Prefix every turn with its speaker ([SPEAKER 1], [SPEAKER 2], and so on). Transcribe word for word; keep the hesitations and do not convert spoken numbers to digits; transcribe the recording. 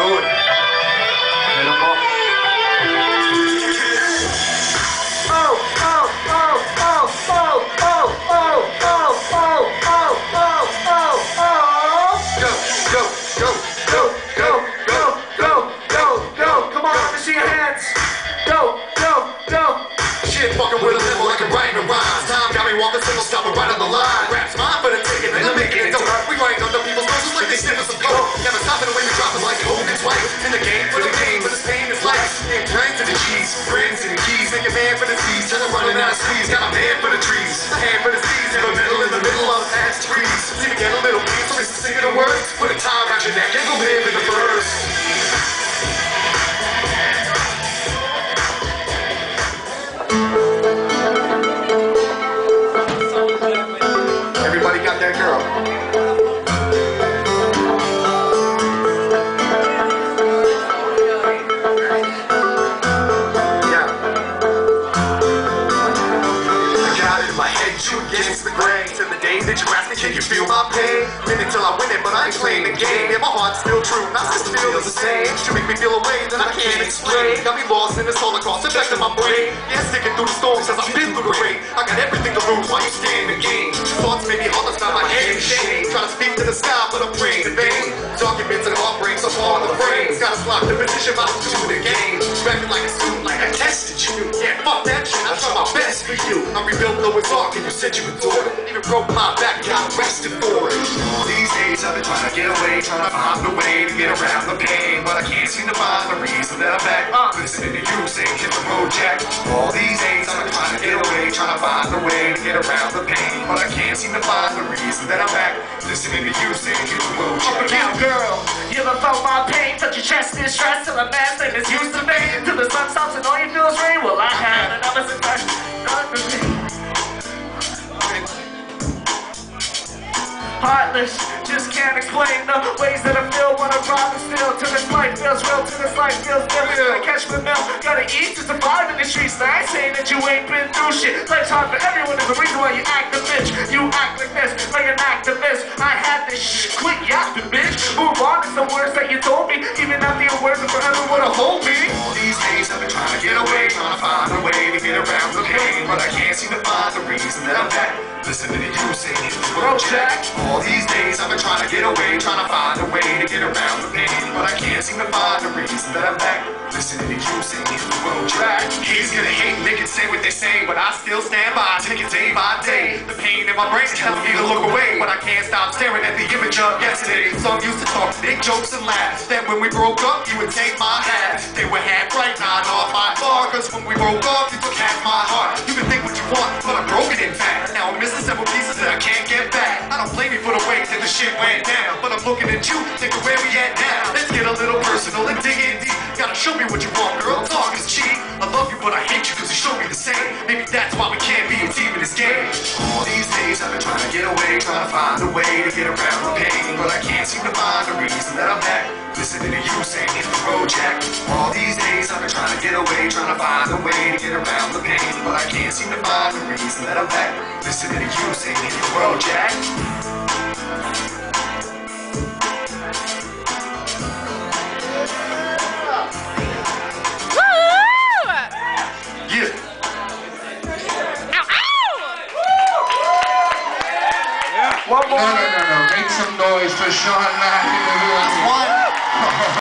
[SPEAKER 1] Dude. Meron mo. Oh, oh, oh, oh, oh, oh, oh, oh, oh, oh, oh, oh, oh. Go, go, go, go, go, go, go, go, go. Come on, let me see your hands. Go, go, go.
[SPEAKER 2] Shit, fucking with a level like I'm writing a rhyme. Time got me walking single stop and right on the line. Raps mine for the ticket, and I'm making it dope. We writing under people's noses like they sniffing some coke. Never stopping the way we drop it like Hogan's wife. In the game for the game, for this pain is life. And brains to the G's, friends to the keys. Make a man for the seas, till I'm running out of squeeze. Got a man for the trees, a hand for the seas. In the middle, in the middle of past trees. Leave again a little piece, so it's singing the words. Put a time around your neck, and go live in the verse. Everybody got that girl. Yeah. I got it in my head, shoot against the grain. To the days that you ask me, can you feel my pain? Win it till I win it, but I ain't playing the game. Yeah, my heart's still true, my system feels the same. You make me feel a way that I can't explain. Got me lost in this holocaust, affecting my brain. Yeah, sticking through the storms as I've been through the rain. I got everything to lose while you stay in the game. Thoughts make me hard to stop my head in shame. Try to speak to the sky, but I'm praying in vain. Documents and heartbreaks are all in the frames. Got us locked in position, but I'm doing the game. Rapping like a student, like I tested you. Yeah, fuck that shit, I try my best for you. I rebuilt Noah's Ark and you said you adored it. Even broke my back, got arrested for it. All these days I've been trying to get away, trying to find a way to get around the pain, but I can't seem to find the reason that I'm back. Uh, listening to you say hit the road, Jack. All these days I've been trying to get away, trying to find a way to get around the pain, but I can't seem to find the reason that I'm back. Listening to you say hit the road, Jack.
[SPEAKER 1] Now, girl, you ever felt my pain? Touch your chest in stress till a man say this used to fade. Till the sun stops and all you feel is rain. Well, I had and I was in touch. Heartless, just can't explain the ways that I feel when I rhyme and still. Till this life feels real, till this life feels different. I catch my milk, gotta eat to survive in the streets. Now I ain't saying that you ain't been through shit. Life's hard for everyone, there's a reason why you act a bitch. You act like this, like an activist. I had this shit, quit yapping, bitch. Move on to some words that you told me. Even after your words are forever wanna hold me.
[SPEAKER 2] All these days I've been trying to get away, trying to find a way to get around the pain, but I can't seem to find the reason that I'm back. Listening to you say hit the road, Jack. All these days I've been trying to get away, trying to find a way to get around the pain, but I can't seem to find the reason that I'm back. Listening to you say hit the road, Jack. He's gonna hate and they can say what they say, but I still stand by, take it day by day. The pain in my brain is telling me to look away, but I can't stop staring at the image of yesterday. Some used to talk big jokes and laughs, that when we broke up you would take my hat. They were half right, not off my bar, cause when we broke up you took half my heart. You can think what you want, but I'm broken in fact. Now I'm missing several pieces that I can't get back. I don't blame you for the way that the shit went down, but I'm looking at you, thinking where we at now. Let's get a little personal and dig in deep. Gotta show me what you want, girl, talk is cheap. I love you, but I hate you cause you show me the same. Maybe that's why we can't be a team in this game. All these days I've been trying to get away, trying to find a way to get around the pain, but I can't seem to find the reason that I'm back. Listening to you say hit the road, Jack. All these days I've been trying to get away, trying to find a way to get around the pain, but I can't seem to find the reason that I'm back. Listening to you say hit the road, Jack. Yeah.
[SPEAKER 1] Ow, ow! One more.
[SPEAKER 3] No, no, no, no. Make some noise for Sean Laffey.